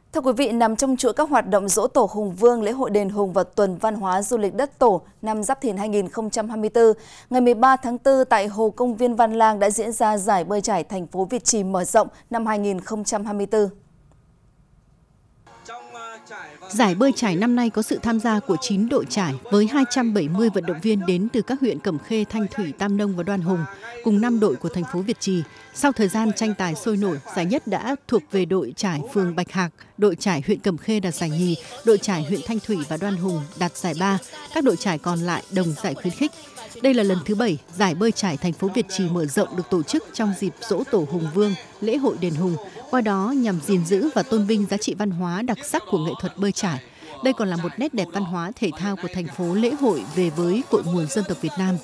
Thưa quý vị, nằm trong chuỗi các hoạt động Giỗ Tổ Hùng Vương, lễ hội đền Hùng và tuần văn hóa du lịch đất Tổ năm Giáp Thìn 2024, ngày 13 tháng 4 tại Hồ Công viên Văn Lang đã diễn ra giải bơi trải thành phố Việt Trì mở rộng năm 2024. Giải bơi trải năm nay có sự tham gia của 9 đội trải với 270 vận động viên đến từ các huyện Cẩm Khê, Thanh Thủy, Tam Nông và Đoan Hùng, cùng 5 đội của thành phố Việt Trì. Sau thời gian tranh tài sôi nổi, giải nhất đã thuộc về đội trải phường Bạch Hạc, đội trải huyện Cẩm Khê đạt giải nhì, đội trải huyện Thanh Thủy và Đoan Hùng đạt giải ba. Các đội trải còn lại đồng giải khuyến khích. Đây là lần thứ 7 giải bơi trải thành phố Việt Trì mở rộng được tổ chức trong dịp Giỗ Tổ Hùng Vương, lễ hội đền Hùng, qua đó nhằm gìn giữ và tôn vinh giá trị văn hóa đặc sắc của nghệ thuật bơi trải. Đây còn là một nét đẹp văn hóa thể thao của thành phố lễ hội về với cội nguồn dân tộc Việt Nam.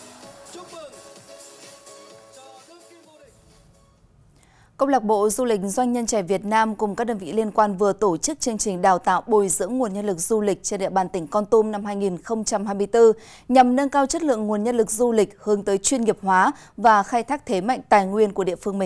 Câu lạc bộ Du lịch Doanh nhân trẻ Việt Nam cùng các đơn vị liên quan vừa tổ chức chương trình đào tạo bồi dưỡng nguồn nhân lực du lịch trên địa bàn tỉnh Kon Tum năm 2024 nhằm nâng cao chất lượng nguồn nhân lực du lịch hướng tới chuyên nghiệp hóa và khai thác thế mạnh tài nguyên của địa phương mình.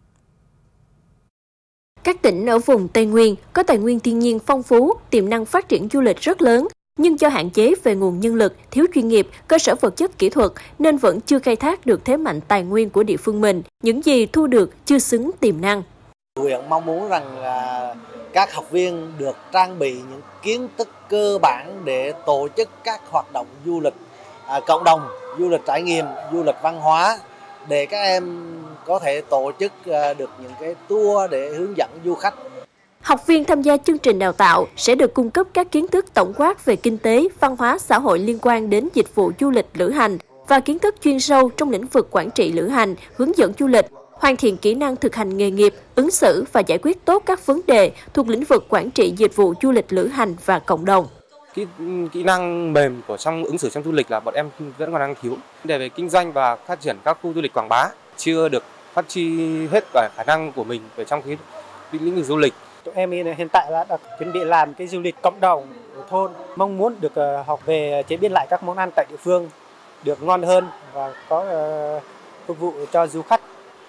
Các tỉnh ở vùng Tây Nguyên có tài nguyên thiên nhiên phong phú, tiềm năng phát triển du lịch rất lớn, nhưng do hạn chế về nguồn nhân lực, thiếu chuyên nghiệp, cơ sở vật chất kỹ thuật nên vẫn chưa khai thác được thế mạnh tài nguyên của địa phương mình. Những gì thu được chưa xứng tiềm năng. Huyện mong muốn rằng các học viên được trang bị những kiến thức cơ bản để tổ chức các hoạt động du lịch cộng đồng, du lịch trải nghiệm, du lịch văn hóa để các em có thể tổ chức được những cái tour để hướng dẫn du khách. Học viên tham gia chương trình đào tạo sẽ được cung cấp các kiến thức tổng quát về kinh tế, văn hóa, xã hội liên quan đến dịch vụ du lịch lữ hành và kiến thức chuyên sâu trong lĩnh vực quản trị lữ hành, hướng dẫn du lịch, hoàn thiện kỹ năng thực hành nghề nghiệp, ứng xử và giải quyết tốt các vấn đề thuộc lĩnh vực quản trị dịch vụ du lịch lữ hành và cộng đồng. Kỹ năng mềm của trong ứng xử trong du lịch là bọn em vẫn còn đang thiếu. Để về kinh doanh và phát triển các khu du lịch quảng bá chưa được phát huy hết cả khả năng của mình về trong cái lĩnh vực du lịch. Tụi em hiện tại đã chuẩn bị làm cái du lịch cộng đồng ở thôn, mong muốn được học về chế biến lại các món ăn tại địa phương được ngon hơn và có phục vụ cho du khách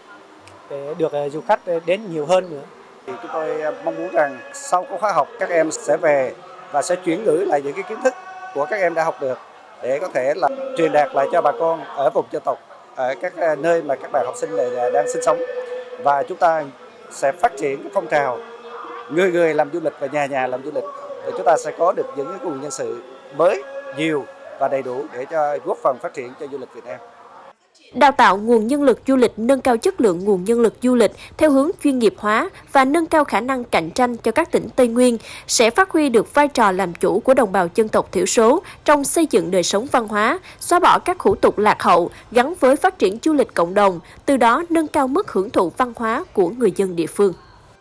để được du khách đến nhiều hơn nữa. Thì chúng tôi mong muốn rằng sau khóa học các em sẽ về và sẽ chuyển gửi lại những cái kiến thức của các em đã học được để có thể là truyền đạt lại cho bà con ở vùng dân tộc, ở các nơi mà các bạn học sinh này đang sinh sống, và chúng ta sẽ phát triển cái phong trào người người làm du lịch và nhà nhà làm du lịch để chúng ta sẽ có được những cái nguồn nhân sự mới, nhiều và đầy đủ để cho góp phần phát triển cho du lịch Việt Nam. Đào tạo nguồn nhân lực du lịch, nâng cao chất lượng nguồn nhân lực du lịch theo hướng chuyên nghiệp hóa và nâng cao khả năng cạnh tranh cho các tỉnh Tây Nguyên sẽ phát huy được vai trò làm chủ của đồng bào dân tộc thiểu số trong xây dựng đời sống văn hóa, xóa bỏ các hủ tục lạc hậu gắn với phát triển du lịch cộng đồng, từ đó nâng cao mức hưởng thụ văn hóa của người dân địa phương.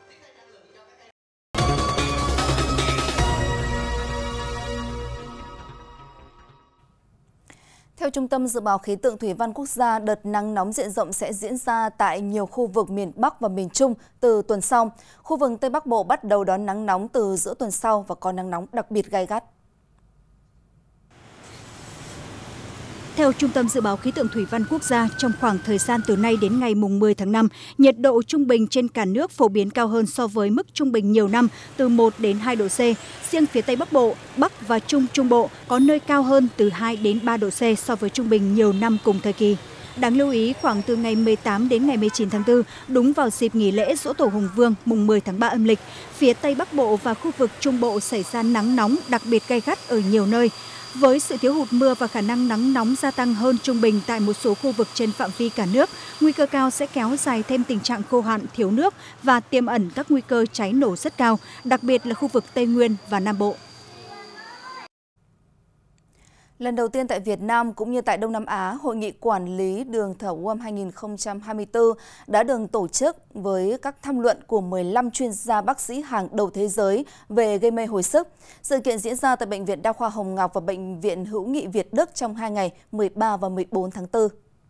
Theo Trung tâm Dự báo Khí tượng Thủy văn Quốc gia, đợt nắng nóng diện rộng sẽ diễn ra tại nhiều khu vực miền Bắc và miền Trung từ tuần sau. Khu vực Tây Bắc Bộ bắt đầu đón nắng nóng từ giữa tuần sau và có nắng nóng đặc biệt gay gắt. Theo Trung tâm Dự báo Khí tượng Thủy văn Quốc gia, trong khoảng thời gian từ nay đến ngày 10 tháng 5, nhiệt độ trung bình trên cả nước phổ biến cao hơn so với mức trung bình nhiều năm từ 1 đến 2 độ C. Riêng phía Tây Bắc Bộ, Bắc và Trung Trung Bộ có nơi cao hơn từ 2 đến 3 độ C so với trung bình nhiều năm cùng thời kỳ. Đáng lưu ý, khoảng từ ngày 18 đến ngày 19 tháng 4, đúng vào dịp nghỉ lễ Giỗ Tổ Hùng Vương mùng 10 tháng 3 âm lịch, phía Tây Bắc Bộ và khu vực Trung Bộ xảy ra nắng nóng đặc biệt gay gắt ở nhiều nơi. Với sự thiếu hụt mưa và khả năng nắng nóng gia tăng hơn trung bình tại một số khu vực trên phạm vi cả nước, nguy cơ cao sẽ kéo dài thêm tình trạng khô hạn, thiếu nước và tiềm ẩn các nguy cơ cháy nổ rất cao, đặc biệt là khu vực Tây Nguyên và Nam Bộ. Lần đầu tiên tại Việt Nam cũng như tại Đông Nam Á, Hội nghị Quản lý đường thở World 2024 đã được tổ chức với các tham luận của 15 chuyên gia bác sĩ hàng đầu thế giới về gây mê hồi sức. Sự kiện diễn ra tại Bệnh viện Đa khoa Hồng Ngọc và Bệnh viện Hữu nghị Việt Đức trong 2 ngày 13 và 14 tháng 4.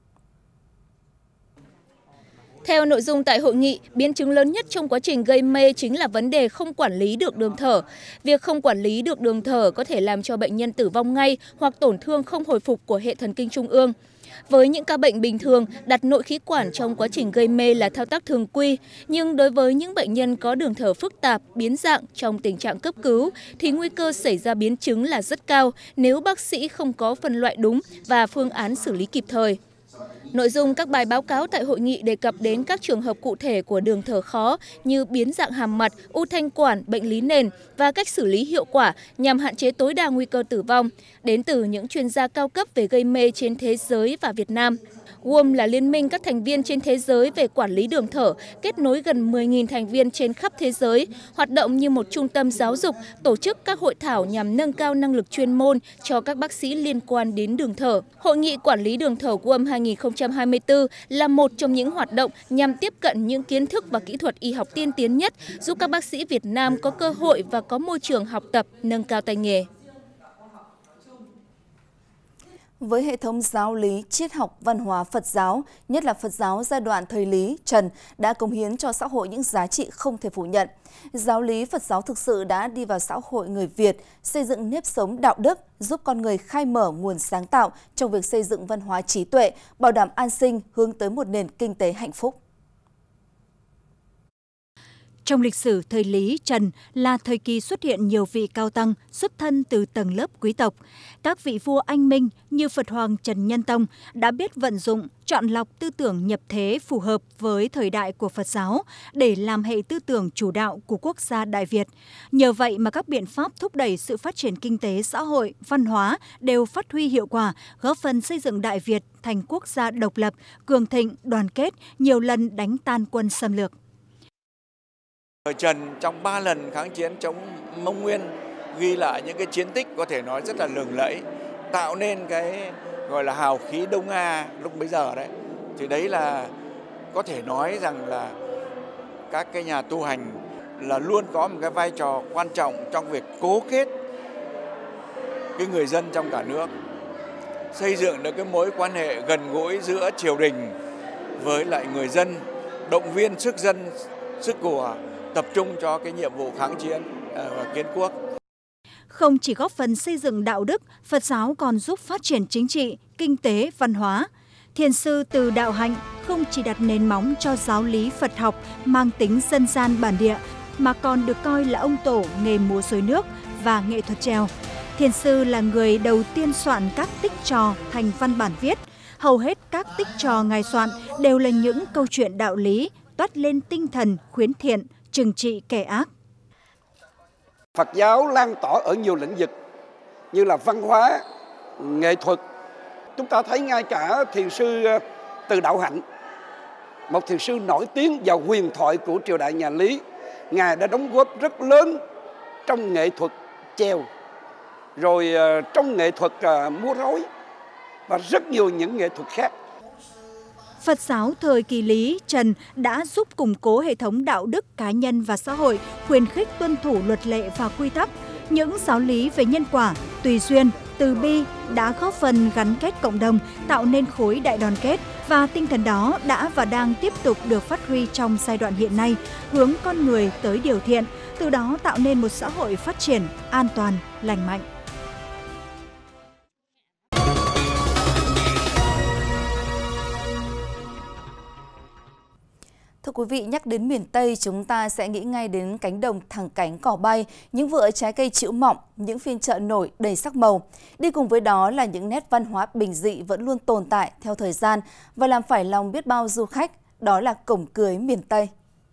Theo nội dung tại hội nghị, biến chứng lớn nhất trong quá trình gây mê chính là vấn đề không quản lý được đường thở. Việc không quản lý được đường thở có thể làm cho bệnh nhân tử vong ngay hoặc tổn thương không hồi phục của hệ thần kinh trung ương. Với những ca bệnh bình thường, đặt nội khí quản trong quá trình gây mê là thao tác thường quy. Nhưng đối với những bệnh nhân có đường thở phức tạp, biến dạng trong tình trạng cấp cứu, thì nguy cơ xảy ra biến chứng là rất cao nếu bác sĩ không có phân loại đúng và phương án xử lý kịp thời. Nội dung các bài báo cáo tại hội nghị đề cập đến các trường hợp cụ thể của đường thở khó như biến dạng hàm mặt, u thanh quản, bệnh lý nền và cách xử lý hiệu quả nhằm hạn chế tối đa nguy cơ tử vong, đến từ những chuyên gia cao cấp về gây mê trên thế giới và Việt Nam. WOM là liên minh các thành viên trên thế giới về quản lý đường thở, kết nối gần 10.000 thành viên trên khắp thế giới, hoạt động như một trung tâm giáo dục, tổ chức các hội thảo nhằm nâng cao năng lực chuyên môn cho các bác sĩ liên quan đến đường thở. Hội nghị quản lý đường thở WOM 2024 là một trong những hoạt động nhằm tiếp cận những kiến thức và kỹ thuật y học tiên tiến nhất, giúp các bác sĩ Việt Nam có cơ hội và có môi trường học tập, nâng cao tay nghề. Với hệ thống giáo lý, triết học, văn hóa Phật giáo, nhất là Phật giáo giai đoạn thời Lý, Trần, đã cống hiến cho xã hội những giá trị không thể phủ nhận. Giáo lý Phật giáo thực sự đã đi vào xã hội người Việt, xây dựng nếp sống đạo đức, giúp con người khai mở nguồn sáng tạo trong việc xây dựng văn hóa trí tuệ, bảo đảm an sinh, hướng tới một nền kinh tế hạnh phúc. Trong lịch sử thời Lý, Trần là thời kỳ xuất hiện nhiều vị cao tăng xuất thân từ tầng lớp quý tộc. Các vị vua anh minh như Phật Hoàng Trần Nhân Tông đã biết vận dụng, chọn lọc tư tưởng nhập thế phù hợp với thời đại của Phật giáo để làm hệ tư tưởng chủ đạo của quốc gia Đại Việt. Nhờ vậy mà các biện pháp thúc đẩy sự phát triển kinh tế, xã hội, văn hóa đều phát huy hiệu quả, góp phần xây dựng Đại Việt thành quốc gia độc lập, cường thịnh, đoàn kết, nhiều lần đánh tan quân xâm lược. Thời Trần trong 3 lần kháng chiến chống Mông Nguyên ghi lại những cái chiến tích có thể nói rất là lừng lẫy, tạo nên cái gọi là hào khí Đông Nga lúc bấy giờ đấy. Thì đấy là có thể nói rằng là các cái nhà tu hành là luôn có một cái vai trò quan trọng trong việc cố kết cái người dân trong cả nước, xây dựng được cái mối quan hệ gần gũi giữa triều đình với lại người dân, động viên sức dân, sức của, tập trung cho cái nhiệm vụ kháng chiến và kiến quốc. Không chỉ góp phần xây dựng đạo đức, Phật giáo còn giúp phát triển chính trị, kinh tế, văn hóa. Thiền sư Từ Đạo Hạnh không chỉ đặt nền móng cho giáo lý Phật học mang tính dân gian bản địa, mà còn được coi là ông tổ nghề múa rối nước và nghệ thuật trèo. Thiền sư là người đầu tiên soạn các tích trò thành văn bản viết. Hầu hết các tích trò ngài soạn đều là những câu chuyện đạo lý, toát lên tinh thần khuyến thiện, trừng trị kẻ ác. Phật giáo lan tỏa ở nhiều lĩnh vực như là văn hóa, nghệ thuật. Chúng ta thấy ngay cả thiền sư Từ Đạo Hạnh, một thiền sư nổi tiếng và huyền thoại của triều đại nhà Lý. Ngài đã đóng góp rất lớn trong nghệ thuật chèo, rồi trong nghệ thuật múa rối và rất nhiều những nghệ thuật khác. Phật giáo thời kỳ Lý, Trần đã giúp củng cố hệ thống đạo đức cá nhân và xã hội, khuyến khích tuân thủ luật lệ và quy tắc. Những giáo lý về nhân quả, tùy duyên, từ bi đã góp phần gắn kết cộng đồng, tạo nên khối đại đoàn kết, và tinh thần đó đã và đang tiếp tục được phát huy trong giai đoạn hiện nay, hướng con người tới điều thiện, từ đó tạo nên một xã hội phát triển, an toàn, lành mạnh. Thưa quý vị, nhắc đến miền Tây, chúng ta sẽ nghĩ ngay đến cánh đồng thẳng cánh cỏ bay, những vựa trái cây chĩu mọng, những phiên chợ nổi đầy sắc màu. Đi cùng với đó là những nét văn hóa bình dị vẫn luôn tồn tại theo thời gian và làm phải lòng biết bao du khách, đó là cổng cưới miền Tây.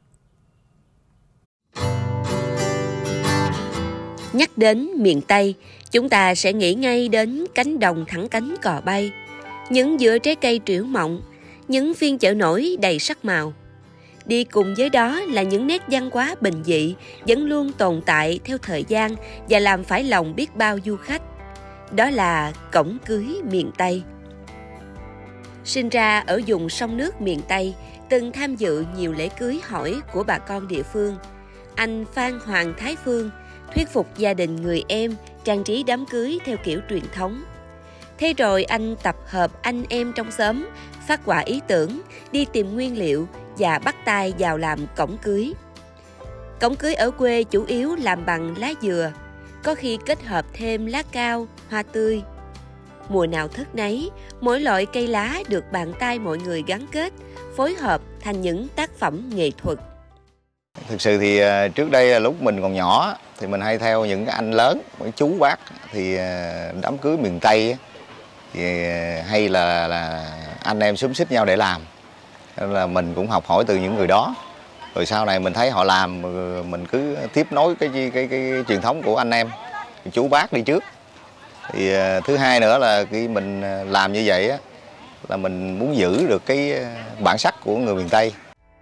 Nhắc đến miền Tây, chúng ta sẽ nghĩ ngay đến cánh đồng thẳng cánh cò bay, những vựa trái cây trĩu mọng, những phiên chợ nổi đầy sắc màu. Đi cùng với đó là những nét văn hóa bình dị vẫn luôn tồn tại theo thời gian và làm phải lòng biết bao du khách. Đó là cổng cưới miền Tây. Sinh ra ở vùng sông nước miền Tây, từng tham dự nhiều lễ cưới hỏi của bà con địa phương, anh Phan Hoàng Thái Phương thuyết phục gia đình người em trang trí đám cưới theo kiểu truyền thống. Thế rồi anh tập hợp anh em trong xóm, phát họa ý tưởng, đi tìm nguyên liệu và bắt tay vào làm cổng cưới. Cổng cưới ở quê chủ yếu làm bằng lá dừa, có khi kết hợp thêm lá cao, hoa tươi. mùa nào thức nấy, mỗi loại cây lá được bàn tay mọi người gắn kết, phối hợp thành những tác phẩm nghệ thuật. Thực sự thì trước đây lúc mình còn nhỏ thì mình hay theo những cái anh lớn, mấy chú bác thì đám cưới miền Tây thì hay là anh em xúm xít nhau để làm. Nên là mình cũng học hỏi từ những người đó. Rồi sau này mình thấy họ làm, mình cứ tiếp nối cái truyền thống của anh em, chú bác đi trước. Thì thứ hai nữa là khi mình làm như vậy á, là mình muốn giữ được cái bản sắc của người miền Tây.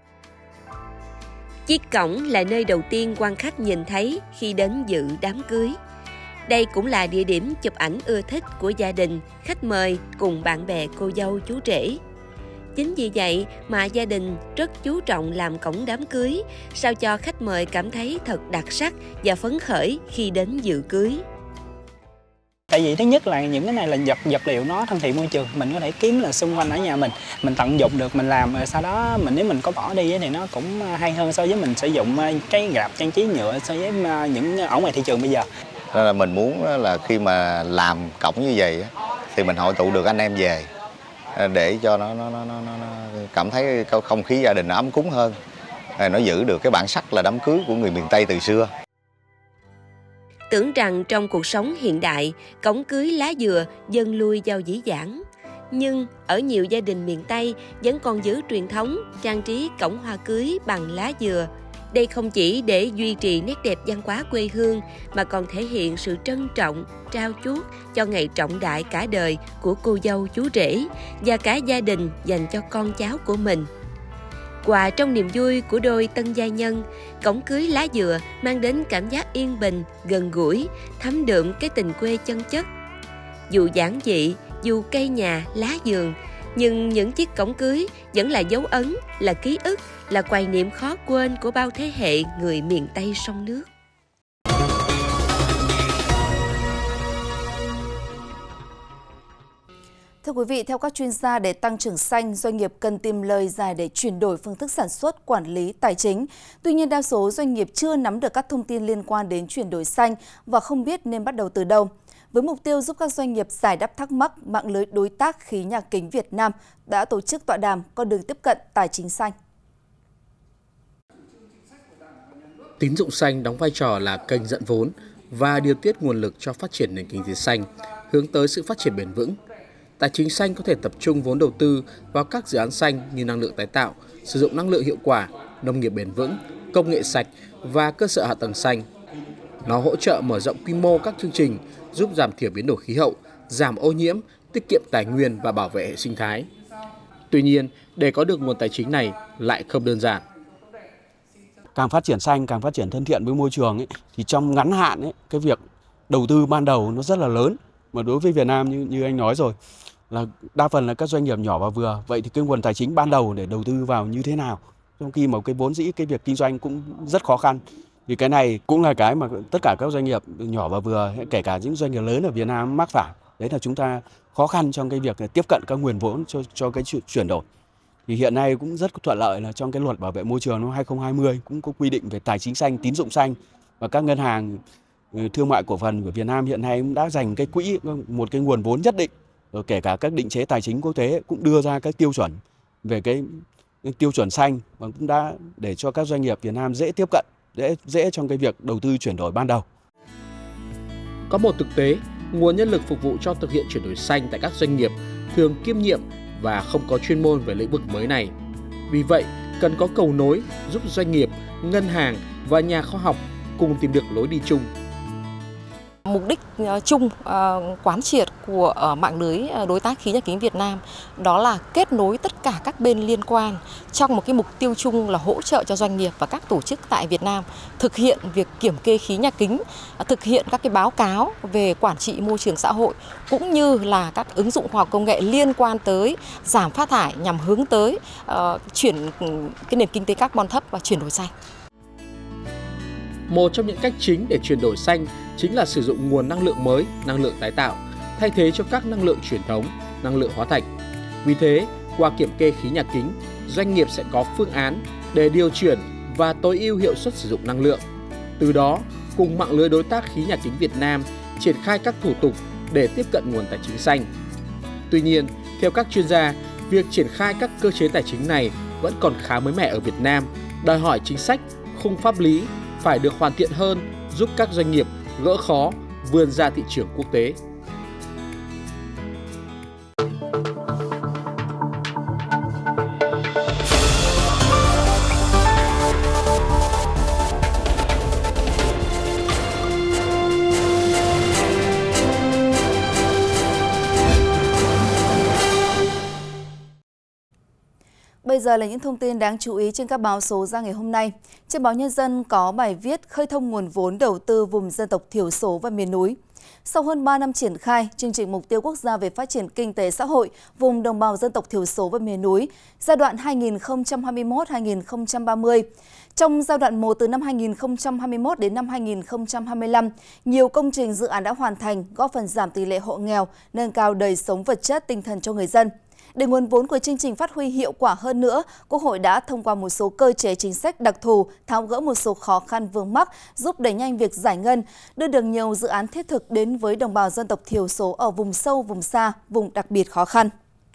Chiếc cổng là nơi đầu tiên quan khách nhìn thấy khi đến dự đám cưới. Đây cũng là địa điểm chụp ảnh ưa thích của gia đình, khách mời cùng bạn bè cô dâu chú rể. Chính vì vậy mà gia đình rất chú trọng làm cổng đám cưới, sao cho khách mời cảm thấy thật đặc sắc và phấn khởi khi đến dự cưới. Tại vì thứ nhất là những cái này là vật liệu nó thân thiện môi trường, mình có thể kiếm là xung quanh ở nhà mình tận dụng được, mình làm rồi sau đó nếu mình có bỏ đi thì nó cũng hay hơn so với mình sử dụng cái rạp trang trí nhựa so với những ở ngoài thị trường bây giờ. Nên là mình muốn là khi mà làm cổng như vậy thì mình hội tụ được anh em về để cho nó cảm thấy không khí gia đình nó ấm cúng hơn, nó giữ được cái bản sắc là đám cưới của người miền Tây từ xưa. Tưởng rằng trong cuộc sống hiện đại, cổng cưới lá dừa dần lui vào dĩ dãn. Nhưng ở nhiều gia đình miền Tây vẫn còn giữ truyền thống trang trí cổng hoa cưới bằng lá dừa. Đây không chỉ để duy trì nét đẹp văn hóa quê hương mà còn thể hiện sự trân trọng, trao chuốt cho ngày trọng đại cả đời của cô dâu chú rể và cả gia đình dành cho con cháu của mình. Quà trong niềm vui của đôi tân gia nhân, cổng cưới lá dừa mang đến cảm giác yên bình, gần gũi, thấm đượm cái tình quê chân chất. Dù giản dị, dù cây nhà, lá vườn, nhưng những chiếc cổng cưới vẫn là dấu ấn, là ký ức, là hoài niệm khó quên của bao thế hệ người miền Tây sông nước. Thưa quý vị, theo các chuyên gia, để tăng trưởng xanh, doanh nghiệp cần tìm lời giải để chuyển đổi phương thức sản xuất, quản lý, tài chính. Tuy nhiên, đa số doanh nghiệp chưa nắm được các thông tin liên quan đến chuyển đổi xanh và không biết nên bắt đầu từ đâu. Với mục tiêu giúp các doanh nghiệp giải đáp thắc mắc, mạng lưới đối tác khí nhà kính Việt Nam đã tổ chức tọa đàm con đường tiếp cận tài chính xanh. Tín dụng xanh đóng vai trò là kênh dẫn vốn và điều tiết nguồn lực cho phát triển nền kinh tế xanh, hướng tới sự phát triển bền vững. Tài chính xanh có thể tập trung vốn đầu tư vào các dự án xanh như năng lượng tái tạo, sử dụng năng lượng hiệu quả, nông nghiệp bền vững, công nghệ sạch và cơ sở hạ tầng xanh. Nó hỗ trợ mở rộng quy mô các chương trình, giúp giảm thiểu biến đổi khí hậu, giảm ô nhiễm, tiết kiệm tài nguyên và bảo vệ hệ sinh thái. Tuy nhiên, để có được nguồn tài chính này lại không đơn giản. Càng phát triển xanh, càng phát triển thân thiện với môi trường thì trong ngắn hạn cái việc đầu tư ban đầu nó rất là lớn. Mà đối với Việt Nam như anh nói rồi, là đa phần là các doanh nghiệp nhỏ và vừa. Vậy thì cái nguồn tài chính ban đầu để đầu tư vào như thế nào? Trong khi mà cái vốn dĩ cái việc kinh doanh cũng rất khó khăn. Thì cái này cũng là cái mà tất cả các doanh nghiệp nhỏ và vừa, kể cả những doanh nghiệp lớn ở Việt Nam mắc phải. Đấy là chúng ta khó khăn trong cái việc tiếp cận các nguồn vốn cho cái chuyển đổi. Thì hiện nay cũng rất thuận lợi là trong cái luật bảo vệ môi trường năm 2020 cũng có quy định về tài chính xanh, tín dụng xanh, và các ngân hàng thương mại cổ phần của Việt Nam hiện nay cũng đã dành cái quỹ, một cái nguồn vốn nhất định, rồi kể cả các định chế tài chính quốc tế cũng đưa ra các tiêu chuẩn về cái tiêu chuẩn xanh, và cũng đã để cho các doanh nghiệp Việt Nam dễ tiếp cận, dễ trong cái việc đầu tư chuyển đổi ban đầu. Có một thực tế, nguồn nhân lực phục vụ cho thực hiện chuyển đổi xanh tại các doanh nghiệp thường kiêm nhiệm và không có chuyên môn về lĩnh vực mới này. Vì vậy, cần có cầu nối giúp doanh nghiệp, ngân hàng và nhà khoa học cùng tìm được lối đi chung. Mục đích chung quán triệt của mạng lưới đối tác khí nhà kính Việt Nam đó là kết nối tất cả các bên liên quan trong một cái mục tiêu chung là hỗ trợ cho doanh nghiệp và các tổ chức tại Việt Nam thực hiện việc kiểm kê khí nhà kính, thực hiện các cái báo cáo về quản trị môi trường xã hội cũng như là các ứng dụng khoa học công nghệ liên quan tới giảm phát thải nhằm hướng tới chuyển cái nền kinh tế carbon thấp và chuyển đổi xanh. Một trong những cách chính để chuyển đổi xanh chính là sử dụng nguồn năng lượng mới, năng lượng tái tạo, thay thế cho các năng lượng truyền thống, năng lượng hóa thạch. Vì thế, qua kiểm kê khí nhà kính, doanh nghiệp sẽ có phương án để điều chuyển và tối ưu hiệu suất sử dụng năng lượng. Từ đó, cùng mạng lưới đối tác khí nhà kính Việt Nam triển khai các thủ tục để tiếp cận nguồn tài chính xanh. Tuy nhiên, theo các chuyên gia, việc triển khai các cơ chế tài chính này vẫn còn khá mới mẻ ở Việt Nam, đòi hỏi chính sách, khung pháp lý phải được hoàn thiện hơn, giúp các doanh nghiệp gỡ khó, vươn ra thị trường quốc tế. Bây giờ là những thông tin đáng chú ý trên các báo số ra ngày hôm nay. Trên báo Nhân dân có bài viết khơi thông nguồn vốn đầu tư vùng dân tộc thiểu số và miền núi. Sau hơn 3 năm triển khai, chương trình mục tiêu quốc gia về phát triển kinh tế xã hội vùng đồng bào dân tộc thiểu số và miền núi giai đoạn 2021-2030. Trong giai đoạn 1 từ năm 2021 đến năm 2025, nhiều công trình dự án đã hoàn thành, góp phần giảm tỷ lệ hộ nghèo, nâng cao đời sống vật chất tinh thần cho người dân. Để nguồn vốn của chương trình phát huy hiệu quả hơn nữa, Quốc hội đã thông qua một số cơ chế chính sách đặc thù, tháo gỡ một số khó khăn vướng mắc, giúp đẩy nhanh việc giải ngân, đưa được nhiều dự án thiết thực đến với đồng bào dân tộc thiểu số ở vùng sâu, vùng xa, vùng đặc biệt khó khăn.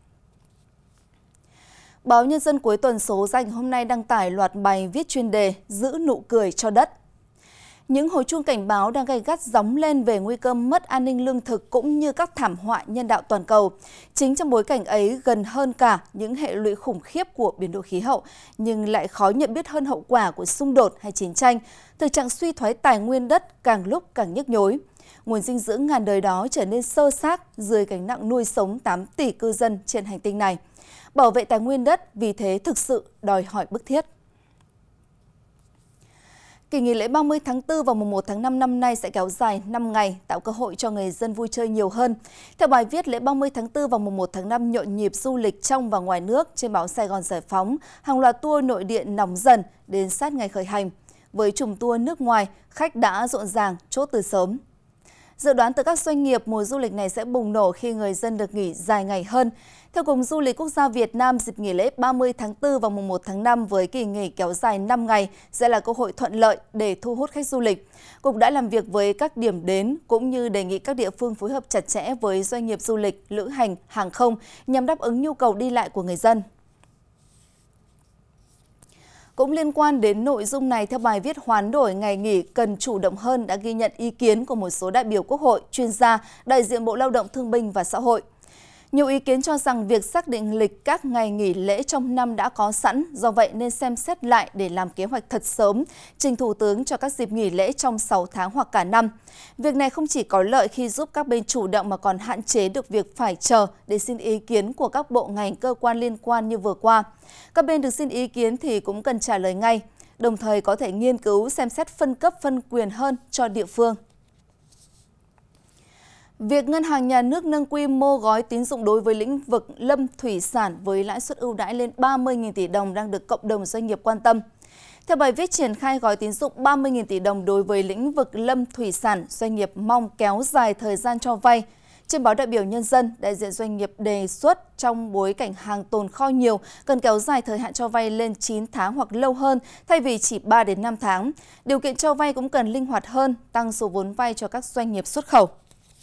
Báo Nhân dân cuối tuần số ra ngày hôm nay đăng tải loạt bài viết chuyên đề Giữ nụ cười cho đất. Những hồi chuông cảnh báo đang gay gắt gióng lên về nguy cơ mất an ninh lương thực cũng như các thảm họa nhân đạo toàn cầu. Chính trong bối cảnh ấy, gần hơn cả những hệ lụy khủng khiếp của biến đổi khí hậu, nhưng lại khó nhận biết hơn hậu quả của xung đột hay chiến tranh, thực trạng suy thoái tài nguyên đất càng lúc càng nhức nhối. Nguồn dinh dưỡng ngàn đời đó trở nên xơ xác dưới gánh nặng nuôi sống 8 tỷ cư dân trên hành tinh này. Bảo vệ tài nguyên đất vì thế thực sự đòi hỏi bức thiết. Kỳ nghỉ lễ 30 tháng 4 và mùng 1 tháng 5 năm nay sẽ kéo dài 5 ngày, tạo cơ hội cho người dân vui chơi nhiều hơn. Theo bài viết, lễ 30 tháng 4 và mùng 1 tháng 5 nhộn nhịp du lịch trong và ngoài nước trên báo Sài Gòn Giải Phóng, hàng loạt tour nội địa nóng dần đến sát ngày khởi hành. Với chùm tour nước ngoài, khách đã rộn ràng, chốt từ sớm. Dự đoán từ các doanh nghiệp, mùa du lịch này sẽ bùng nổ khi người dân được nghỉ dài ngày hơn. Theo Cục Du lịch Quốc gia Việt Nam, dịp nghỉ lễ 30 tháng 4 và mùng 1 tháng 5 với kỳ nghỉ kéo dài 5 ngày sẽ là cơ hội thuận lợi để thu hút khách du lịch. Cục đã làm việc với các điểm đến cũng như đề nghị các địa phương phối hợp chặt chẽ với doanh nghiệp du lịch, lữ hành, hàng không nhằm đáp ứng nhu cầu đi lại của người dân. Cũng liên quan đến nội dung này, theo bài viết hoán đổi ngày nghỉ cần chủ động hơn đã ghi nhận ý kiến của một số đại biểu Quốc hội, chuyên gia, đại diện Bộ Lao động Thương binh và Xã hội. Nhiều ý kiến cho rằng việc xác định lịch các ngày nghỉ lễ trong năm đã có sẵn, do vậy nên xem xét lại để làm kế hoạch thật sớm, trình Thủ tướng cho các dịp nghỉ lễ trong 6 tháng hoặc cả năm. Việc này không chỉ có lợi khi giúp các bên chủ động mà còn hạn chế được việc phải chờ để xin ý kiến của các bộ ngành cơ quan liên quan như vừa qua. Các bên được xin ý kiến thì cũng cần trả lời ngay, đồng thời có thể nghiên cứu xem xét phân cấp phân quyền hơn cho địa phương. Việc Ngân hàng Nhà nước nâng quy mô gói tín dụng đối với lĩnh vực lâm thủy sản với lãi suất ưu đãi lên 30.000 tỷ đồng đang được cộng đồng doanh nghiệp quan tâm. Theo bài viết triển khai gói tín dụng 30.000 tỷ đồng đối với lĩnh vực lâm thủy sản, doanh nghiệp mong kéo dài thời gian cho vay. Trên báo Đại biểu Nhân dân, đại diện doanh nghiệp đề xuất trong bối cảnh hàng tồn kho nhiều, cần kéo dài thời hạn cho vay lên 9 tháng hoặc lâu hơn thay vì chỉ 3 đến 5 tháng. Điều kiện cho vay cũng cần linh hoạt hơn, tăng số vốn vay cho các doanh nghiệp xuất khẩu.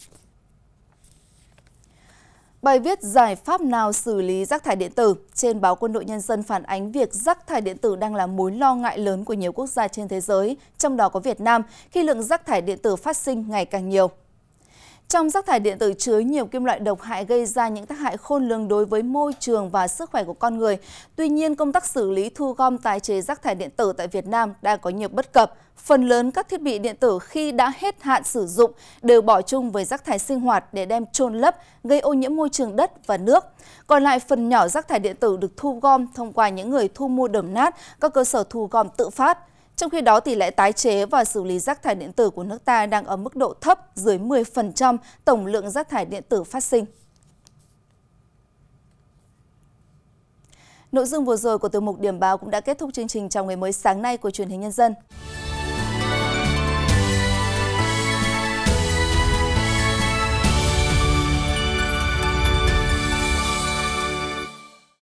Bài viết giải pháp nào xử lý rác thải điện tử trên báo Quân đội Nhân dân phản ánh việc rác thải điện tử đang là mối lo ngại lớn của nhiều quốc gia trên thế giới, trong đó có Việt Nam, khi lượng rác thải điện tử phát sinh ngày càng nhiều. Trong rác thải điện tử chứa nhiều kim loại độc hại gây ra những tác hại khôn lường đối với môi trường và sức khỏe của con người. Tuy nhiên, công tác xử lý thu gom tái chế rác thải điện tử tại Việt Nam đang có nhiều bất cập. Phần lớn các thiết bị điện tử khi đã hết hạn sử dụng đều bỏ chung với rác thải sinh hoạt để đem chôn lấp, gây ô nhiễm môi trường đất và nước. Còn lại phần nhỏ rác thải điện tử được thu gom thông qua những người thu mua đổ nát, các cơ sở thu gom tự phát. Trong khi đó, tỷ lệ tái chế và xử lý rác thải điện tử của nước ta đang ở mức độ thấp, dưới 10% tổng lượng rác thải điện tử phát sinh. Nội dung vừa rồi của tiểu mục Điểm báo cũng đã kết thúc chương trình Chào ngày mới sáng nay của Truyền hình Nhân dân.